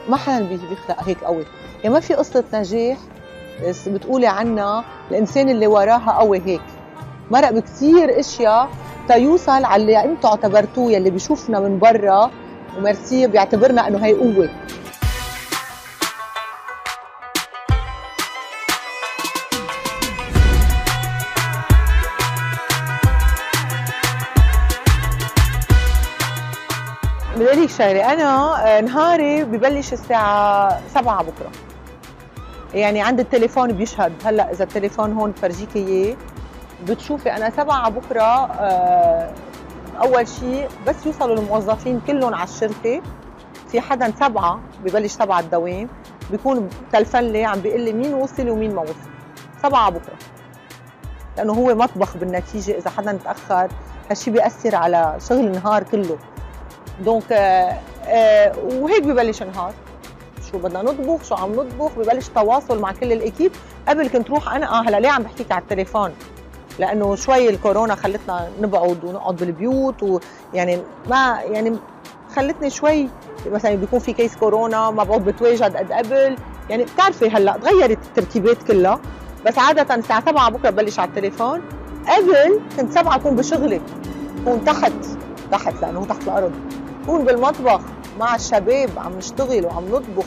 ما حدا بيخلق هيك قوي، يعني ما في قصة نجاح بتقولي عنها الإنسان اللي وراها قوي هيك. مرق بكثير اشياء تيوصل على اللي انتم اعتبرتوه، يلي بيشوفنا من برا وميرسي بيعتبرنا انه هي قوه. بدي لك شغله، انا نهاري ببلش الساعه 7 بكره، يعني عند التليفون بيشهد. هلا اذا التليفون هون بفرجيك اياه بتشوفي انا 7 بكره. اول شيء بس يوصلوا الموظفين كلهم على الشركه، في حدا 7 ببلش 7 الدوام بيكون تلفن لي عم بيقول لي مين وصل ومين ما وصل. 7 بكره، لانه هو مطبخ بالنتيجه، اذا حدا تاخر هالشيء بياثر على شغل النهار كله. دونك وهيك ببلش النهار، شو بدنا نطبخ، شو عم نطبخ، ببلش تواصل مع كل الاكيب. قبل كنت روح انا هلا ليه عم بحكيك على التليفون؟ لانه شوي الكورونا خلتنا نبعد ونقعد بالبيوت، ويعني ما يعني خلتني شوي مثلا بيكون في كيس كورونا ما بعود بتواجد قد قبل، يعني بتعرفي هلا تغيرت التركيبات كلها. بس عاده الساعه 7 بكره ببلش على التليفون. قبل كنت 7 اكون بشغلي، كون تحت لانه هو تحت الارض، كون بالمطبخ مع الشباب عم نشتغل وعم نطبخ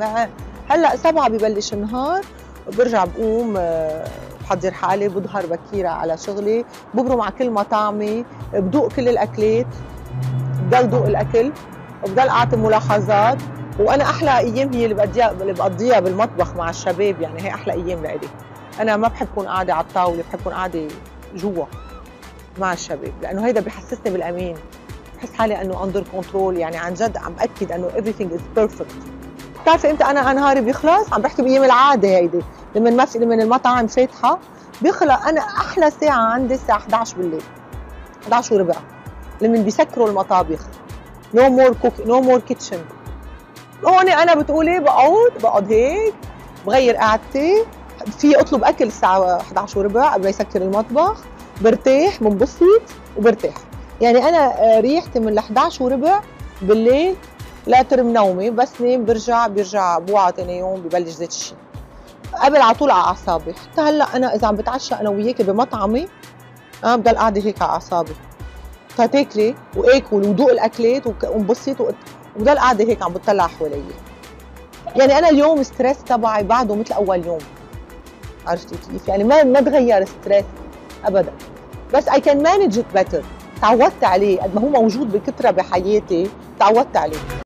هلا 7 ببلش النهار، برجع بقوم بحضر حالي، بظهر بكيرة على شغلي، ببرم على كل مطاعمي، بدوق كل الاكلات، بضل دوق الاكل وبضل اعطي ملاحظات. وانا احلى ايام هي اللي بقضيها بالمطبخ مع الشباب، يعني هي احلى ايام لإلي. انا ما بحب كون قاعده على الطاوله، بحب كون قاعده جوا مع الشباب، لانه هيدا بحسسني بالامان، بحس حالي انه اندر كنترول، يعني عن جد عم باكد انه everything is perfect. بتعرفي امتى انا نهاري بيخلص؟ عم بحكي بايام العاده هيدي، لما المطاعم فاتحه بيخلق. انا احلى ساعه عندي الساعه 11 بالليل، 11 وربع، لما بيسكروا المطابخ. نو مور كوك، نو مور كيتشن. هون انا بتقولي بقعد هيك، بغير قعدتي، في اطلب اكل الساعه 11 وربع قبل ما يسكر المطبخ، برتاح، بنبسط وبرتاح. يعني انا ريحتي من ال 11 وربع بالليل لا ترم نومي، بس نام بيرجع بوعى ثاني يوم ببلش زيت الشيء. قبل على طول على اعصابي. حتى هلا انا اذا عم بتعشى انا وياكي بمطعمي بضل قاعده هيك على اعصابي، تاكلي واكل ودوق الاكلات وانبسط، وبضل قاعده هيك عم بتطلع حوالي. يعني انا اليوم ستريس تبعي بعده مثل اول يوم، عرفتي كيف؟ يعني ما تغير ستريس ابدا، بس I can manage it better. تعودت عليه، قد ما هو موجود بكثره بحياتي تعودت عليه.